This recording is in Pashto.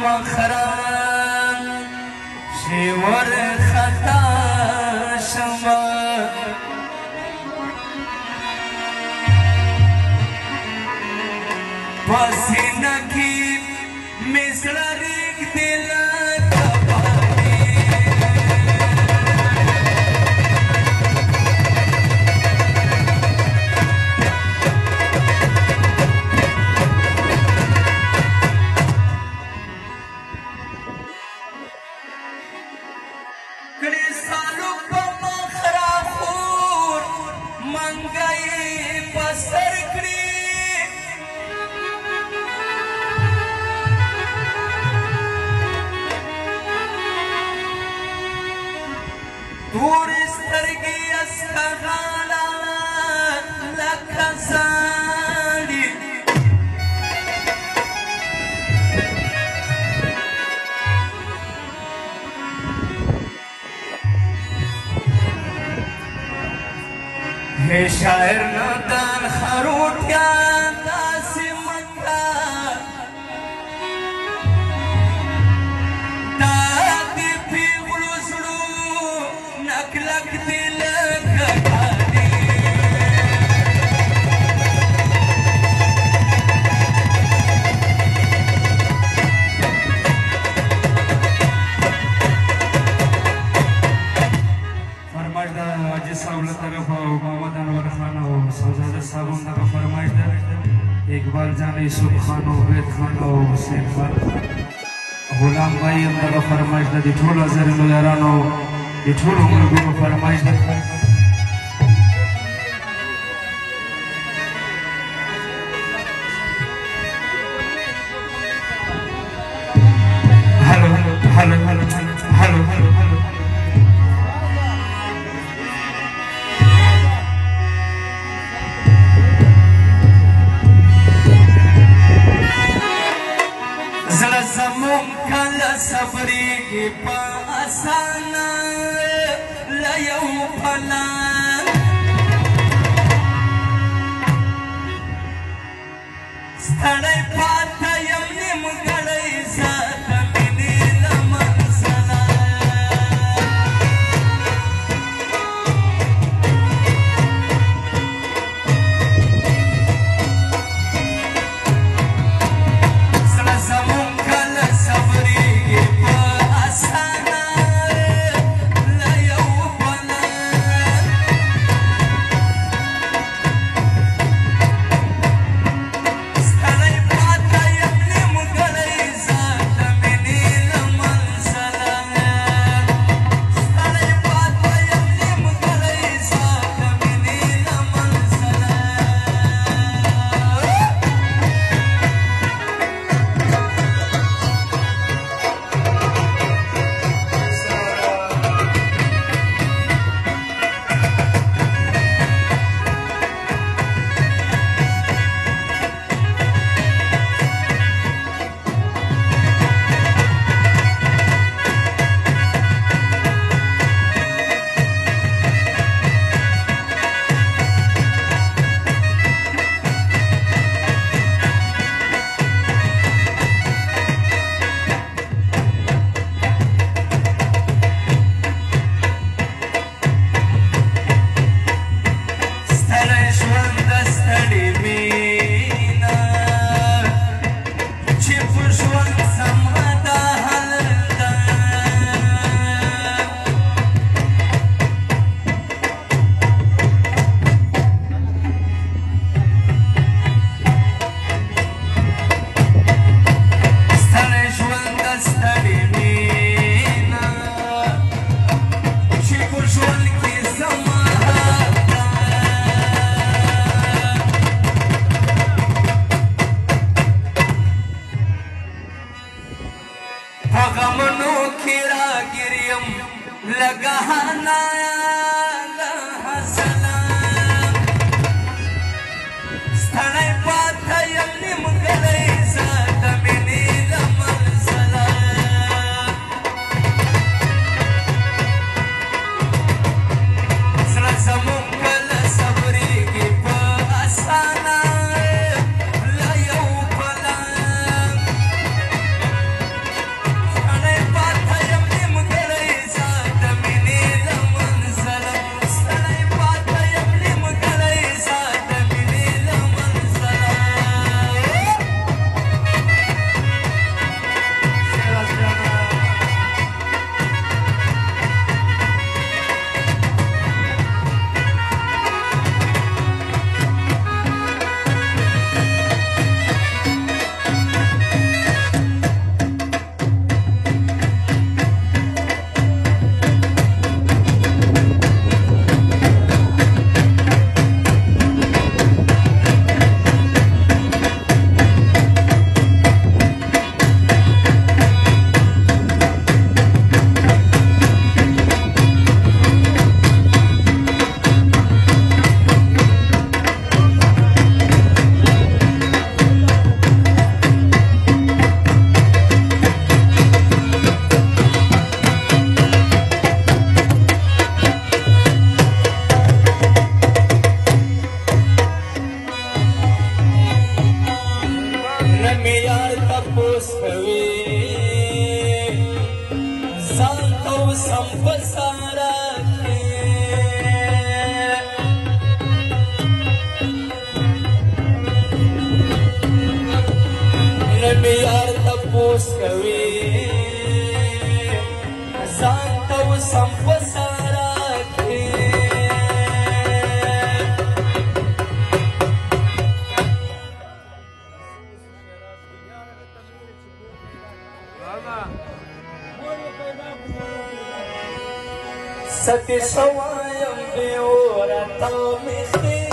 مخران شور خطا شما پسینه کی مصره ریگ دل شاعر نادان خروټیان داسې مکه دا دې پیغلو زړو نکلک دې لکه ګاډي فرمایش دا حاجي صاحب له طرفه صاحبوں کا فرمائش ہے اقبال جان یوسف خان عبید خان او حسین خان غلام بھائی ہم کا فرمائش ہے ټول حاضر یارانو ټول عمر فرمائش ہے هلو هلو هلو هلو هلو صبری کی پاسانا لیو پھلا ستڑی پاتا یمنی مگڑی سات منی لمنسلا سلسمون کل صبری کوي ځان او سم په سارا کې نه مې یار تپوس کوي ځان او سم په سارا کې सती सवायम देवरा तो मिस्ती